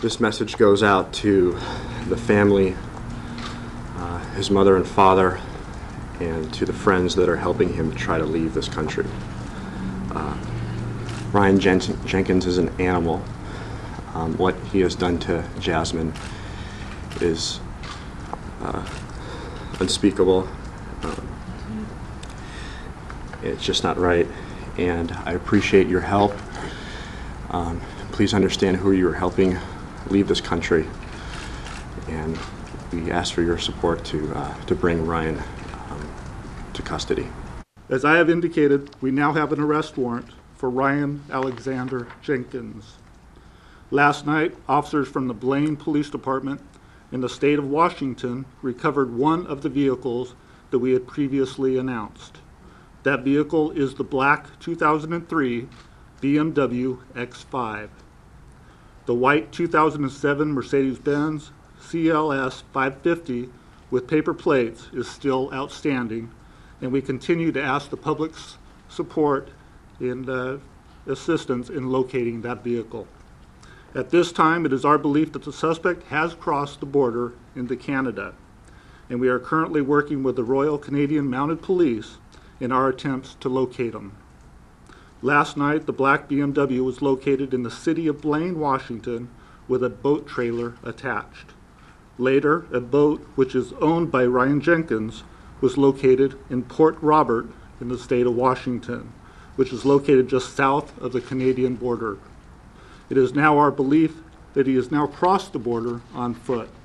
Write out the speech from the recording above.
This message goes out to the family, his mother and father, and to the friends that are helping him to try to leave this country. Ryan Jenkins is an animal. What he has done to Jasmine is unspeakable. It's just not right, and I appreciate your help. Please understand who you are helping leave this country, and we ask for your support to bring Ryan to custody. As I have indicated, we now have an arrest warrant for Ryan Alexander Jenkins. Last night, officers from the Blaine Police Department in the state of Washington recovered one of the vehicles that we had previously announced. That vehicle is the black 2003 BMW X5. The white 2007 Mercedes-Benz CLS 550 with paper plates is still outstanding, and we continue to ask the public's support and assistance in locating that vehicle. At this time, it is our belief that the suspect has crossed the border into Canada, and we are currently working with the Royal Canadian Mounted Police in our attempts to locate him. Last night, the black BMW was located in the city of Blaine, Washington, with a boat trailer attached. Later, a boat, which is owned by Ryan Jenkins, was located in Port Robert in the state of Washington, which is located just south of the Canadian border. It is now our belief that he has now crossed the border on foot.